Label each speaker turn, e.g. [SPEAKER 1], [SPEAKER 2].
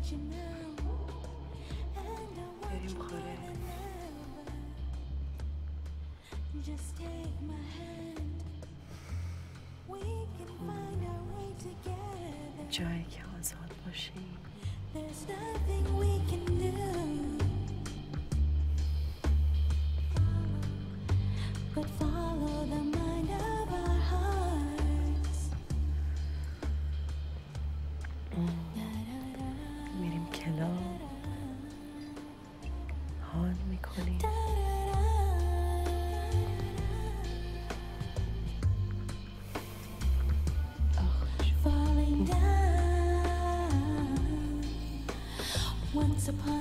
[SPEAKER 1] بریم خاره. جایی که آزاد باشیم. But follow the mind of our hearts. میریم کلاب، حال میکنیم. Falling down once upon